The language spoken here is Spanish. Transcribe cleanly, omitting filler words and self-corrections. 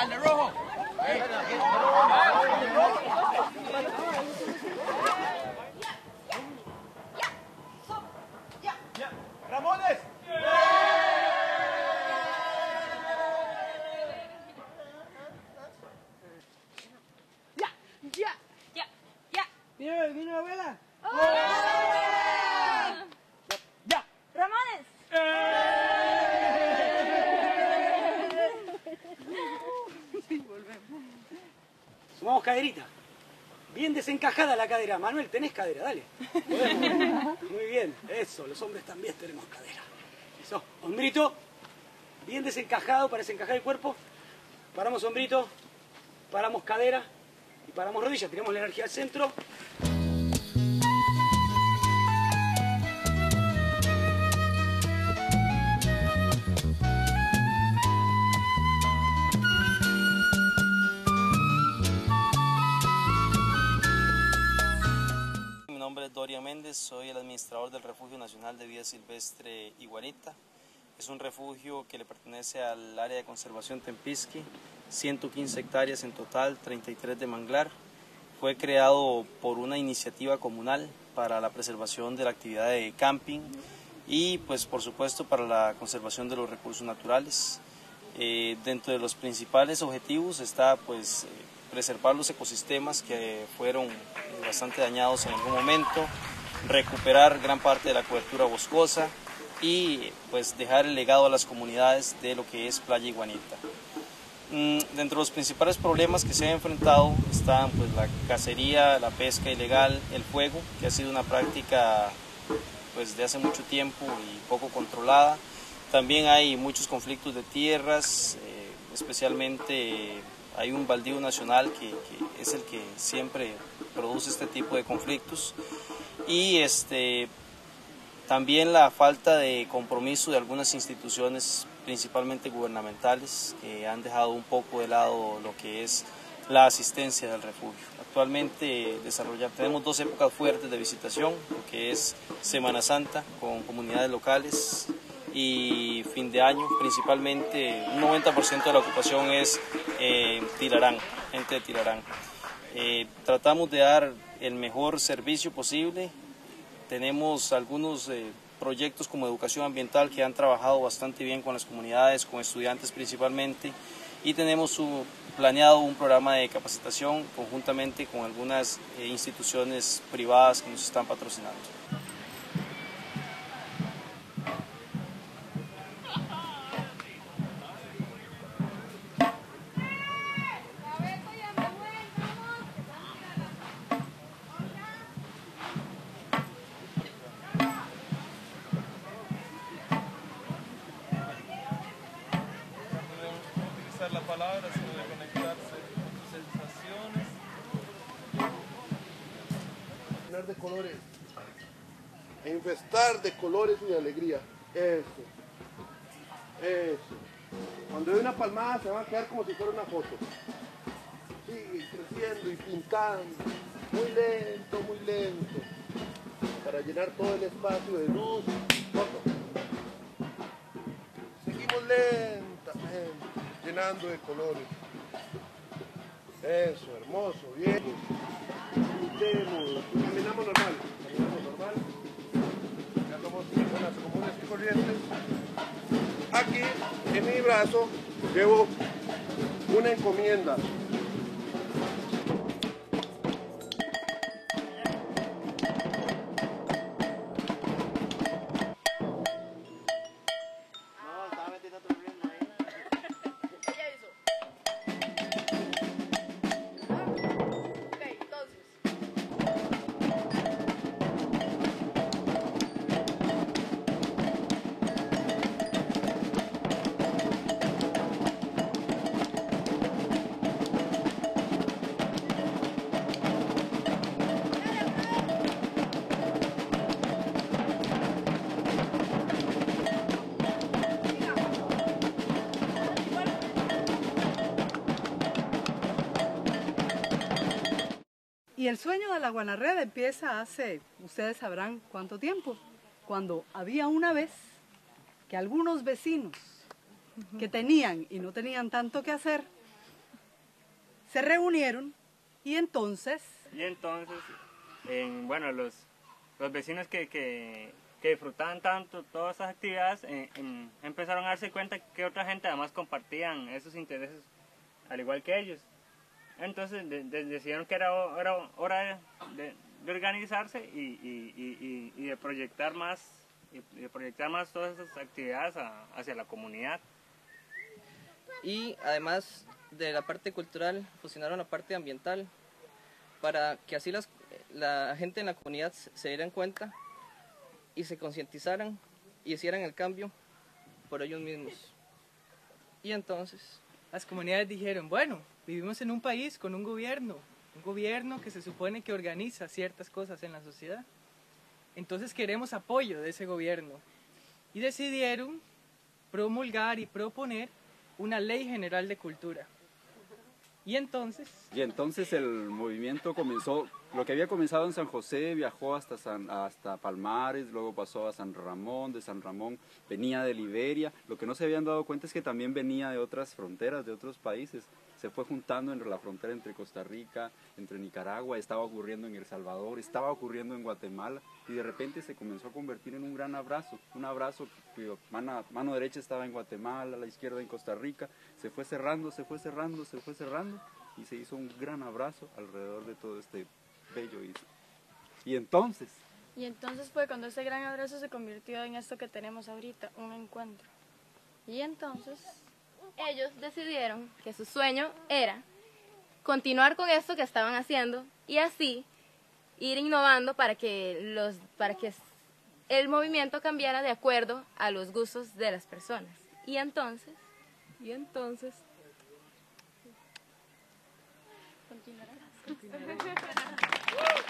¡Al de rojo! ¡Ramones! ¿Vino la vela? ¡Ya! ¡Ramones! Sumamos caderita. Bien desencajada la cadera. Manuel, tenés cadera, dale. Podemos. Muy bien, eso, los hombres también tenemos cadera. Eso, hombrito. Bien desencajado para desencajar el cuerpo. Paramos hombrito, paramos cadera y paramos rodillas. Tiramos la energía al centro. Mi nombre es Dorian Méndez, soy el administrador del Refugio Nacional de Vida Silvestre Iguanita. Es un refugio que le pertenece al área de conservación Tempisqui, 115 hectáreas en total, 33 de manglar. Fue creado por una iniciativa comunal para la preservación de la actividad de camping y pues por supuesto para la conservación de los recursos naturales. Dentro de los principales objetivos está pues preservar los ecosistemas que fueron bastante dañados en algún momento, recuperar gran parte de la cobertura boscosa y pues dejar el legado a las comunidades de lo que es Playa Iguanita. Dentro de los principales problemas que se han enfrentado están pues la cacería, la pesca ilegal, el fuego, que ha sido una práctica pues de hace mucho tiempo y poco controlada. También hay muchos conflictos de tierras, especialmente hay un baldío nacional que es el que siempre produce este tipo de conflictos y también la falta de compromiso de algunas instituciones, principalmente gubernamentales, que han dejado un poco de lado lo que es la asistencia del refugio. Actualmente tenemos dos épocas fuertes de visitación, lo que es Semana Santa con comunidades locales y fin de año, principalmente un 90% de la ocupación es Tilarán, gente de Tilarán. Tratamos de dar el mejor servicio posible. Tenemos algunos proyectos como educación ambiental que han trabajado bastante bien con las comunidades, con estudiantes principalmente, y tenemos planeado un programa de capacitación conjuntamente con algunas instituciones privadas que nos están patrocinando. La palabra, sino de conectarse con tus sensaciones. Llenar de colores, infestar de colores y de alegría. Eso, eso. Cuando hay una palmada se va a quedar como si fuera una foto. Sigue creciendo y pintando, muy lento, para llenar todo el espacio de luz. Foto. Seguimos lentamente, llenando de colores. Eso, hermoso, bien. Caminamos normal. Ya somos personas comunes y corrientes. Aquí, en mi brazo, llevo una encomienda. Y el sueño de la Guanarred empieza hace, ustedes sabrán cuánto tiempo, cuando había una vez que algunos vecinos que tenían y no tenían tanto que hacer, se reunieron y entonces... Bueno, los vecinos que disfrutaban tanto todas esas actividades empezaron a darse cuenta que otra gente además compartían esos intereses al igual que ellos. Entonces decidieron que era hora de organizarse y de proyectar más todas esas actividades hacia la comunidad. Y además de la parte cultural, fusionaron la parte ambiental para que así la gente en la comunidad se dieran cuenta y se concientizaran y hicieran el cambio por ellos mismos. Y entonces las comunidades dijeron, bueno, vivimos en un país con un gobierno que se supone que organiza ciertas cosas en la sociedad. Entonces queremos apoyo de ese gobierno. Y decidieron promulgar y proponer una ley general de cultura. Y entonces el movimiento comenzó, lo que había comenzado en San José viajó hasta Palmares, luego pasó a San Ramón, de San Ramón venía de Liberia. Lo que no se habían dado cuenta es que también venía de otras fronteras, de otros países. Se fue juntando entre la frontera entre Costa Rica, entre Nicaragua, estaba ocurriendo en El Salvador, estaba ocurriendo en Guatemala, y de repente se comenzó a convertir en un gran abrazo, que mano derecha estaba en Guatemala, la izquierda en Costa Rica, se fue cerrando, y se hizo un gran abrazo alrededor de todo este bello istmo. Y entonces fue cuando ese gran abrazo se convirtió en esto que tenemos ahorita, un encuentro. Y entonces ellos decidieron que su sueño era continuar con esto que estaban haciendo y así ir innovando para que el movimiento cambiara de acuerdo a los gustos de las personas. Y entonces continuará.